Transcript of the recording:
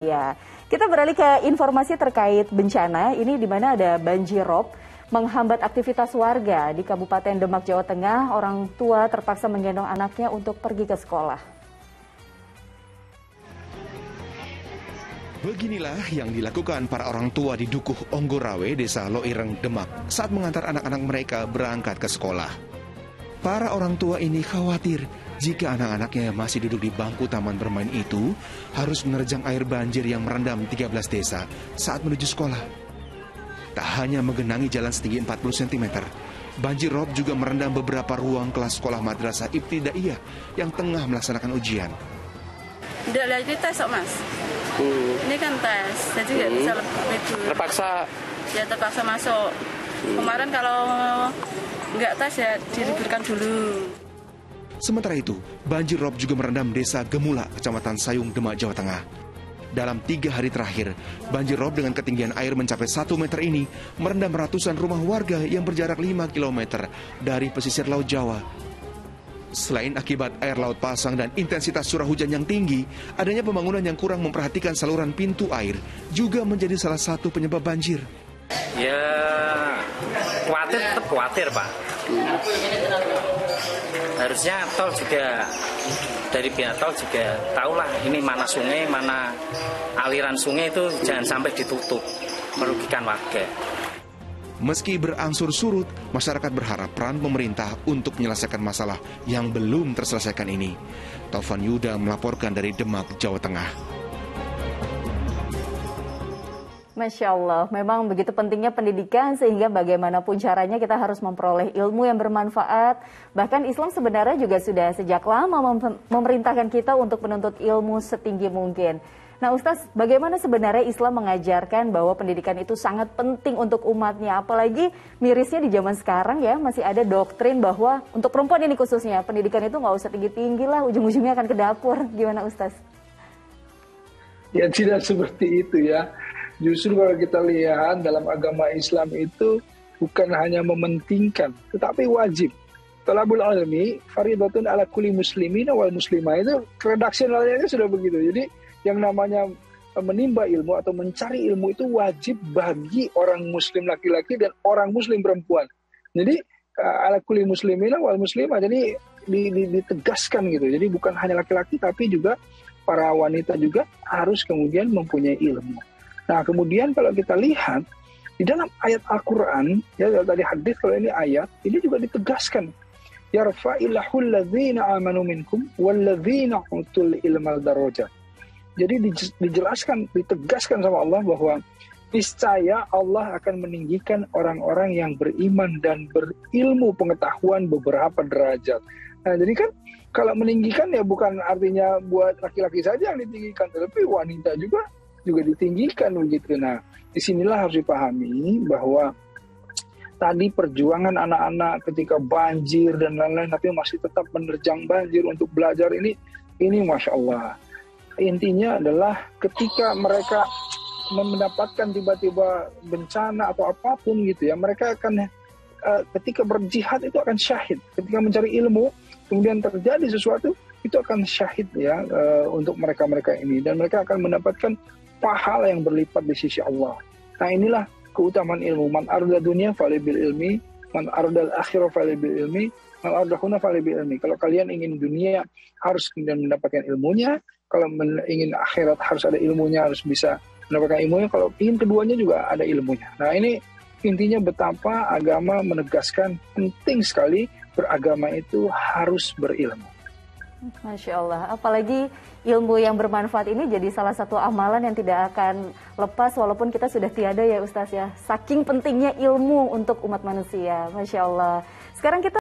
Ya, kita beralih ke informasi terkait bencana. Ini di mana ada banjir rob menghambat aktivitas warga di Kabupaten Demak, Jawa Tengah. Orang tua terpaksa menggendong anaknya untuk pergi ke sekolah. Beginilah yang dilakukan para orang tua di Dukuh Onggorawe, Desa Loireng, Demak saat mengantar anak-anak mereka berangkat ke sekolah. Para orang tua ini khawatir jika anak-anaknya masih duduk di bangku taman bermain itu harus menerjang air banjir yang merendam 13 desa saat menuju sekolah. Tak hanya menggenangi jalan setinggi 40 cm, banjir rob juga merendam beberapa ruang kelas sekolah madrasah ibtidaiyah yang tengah melaksanakan ujian. Tidak lagi tes kok mas, ini kan tes, jadi nggak bisa lebih dulu. Terpaksa masuk. Kemarin kalau nggak tes ya diliburkan dulu. Sementara itu, banjir rob juga merendam desa Gemula, Kecamatan Sayung, Demak, Jawa Tengah. Dalam 3 hari terakhir, banjir rob dengan ketinggian air mencapai 1 meter ini merendam ratusan rumah warga yang berjarak 5 km dari pesisir Laut Jawa. Selain akibat air laut pasang dan intensitas curah hujan yang tinggi, adanya pembangunan yang kurang memperhatikan saluran pintu air juga menjadi salah satu penyebab banjir. Ya, khawatir, tetap khawatir Pak. Harusnya tol juga, dari pihak tol juga tahulah ini mana sungai, mana aliran sungai itu jangan sampai ditutup, merugikan warga. Meski berangsur surut, masyarakat berharap peran pemerintah untuk menyelesaikan masalah yang belum terselesaikan ini. Taufan Yuda melaporkan dari Demak, Jawa Tengah. Masya Allah, memang begitu pentingnya pendidikan sehingga bagaimanapun caranya kita harus memperoleh ilmu yang bermanfaat. Bahkan Islam sebenarnya juga sudah sejak lama memerintahkan kita untuk menuntut ilmu setinggi mungkin. Nah Ustaz, bagaimana sebenarnya Islam mengajarkan bahwa pendidikan itu sangat penting untuk umatnya? Apalagi mirisnya di zaman sekarang ya, masih ada doktrin bahwa untuk perempuan ini khususnya, pendidikan itu nggak usah tinggi-tinggi lah, ujung-ujungnya akan ke dapur. Gimana Ustaz? Ya tidak seperti itu ya. Justru kalau kita lihat dalam agama Islam itu bukan hanya mementingkan, tetapi wajib. Talabul ilmi fardhatun ala kulli muslimin wal muslimah, itu redaksionalnya sudah begitu. Jadi yang namanya menimba ilmu atau mencari ilmu itu wajib bagi orang muslim laki-laki dan orang muslim perempuan. Jadi ala kulli muslimin wal muslimah, jadi ditegaskan gitu. Jadi bukan hanya laki-laki tapi juga para wanita juga harus kemudian mempunyai ilmu. Nah kemudian kalau kita lihat di dalam ayat Al-Quran, ya tadi hadis, kalau ini ayat, ini juga ditegaskan. Yarfa'illahul ladzina amanu minkum wal ladzina utul ilmal darajat. Jadi dijelaskan, ditegaskan sama Allah bahwa niscaya Allah akan meninggikan orang-orang yang beriman dan berilmu pengetahuan beberapa derajat. Nah jadi kan kalau meninggikan ya bukan artinya buat laki-laki saja yang ditinggikan, tetapi wanita juga ditinggikan begitu. Nah, disinilah harus dipahami bahwa tadi perjuangan anak-anak ketika banjir dan lain-lain, tapi masih tetap menerjang banjir untuk belajar ini Masya Allah. Intinya adalah ketika mereka mendapatkan tiba-tiba bencana atau apapun gitu ya, mereka akan ketika berjihad itu akan syahid. Ketika mencari ilmu, kemudian terjadi sesuatu, itu akan syahid ya untuk mereka-mereka ini. Dan mereka akan mendapatkan pahala yang berlipat di sisi Allah. Nah inilah keutamaan ilmu. Man arda dunia falibil ilmi, man ardal akhirah falibil ilmi, man ardahuna falibil ilmi. Kalau kalian ingin dunia harus kemudian mendapatkan ilmunya. Kalau ingin akhirat harus ada ilmunya, harus bisa mendapatkan ilmunya. Kalau ingin keduanya juga ada ilmunya. Nah ini intinya betapa agama menegaskan penting sekali beragama itu harus berilmu. Masya Allah, apalagi ilmu yang bermanfaat ini jadi salah satu amalan yang tidak akan lepas walaupun kita sudah tiada ya Ustaz ya. Saking pentingnya ilmu untuk umat manusia, Masya Allah. Sekarang kita